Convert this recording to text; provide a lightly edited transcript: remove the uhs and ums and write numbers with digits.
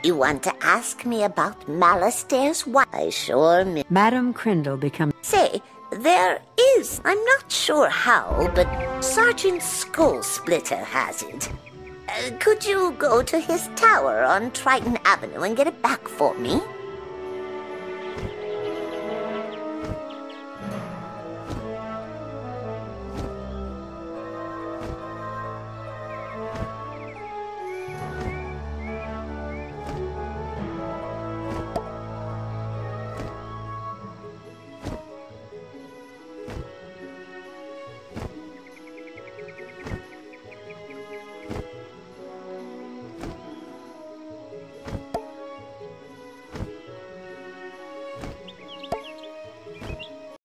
You want to ask me about Malastairs? Why, I sure may. Madame Crindle becomes... Say, there is. I'm not sure how, but Sergeant Skullsplitter has it. Could you go to his tower on Triton Avenue and get it back for me?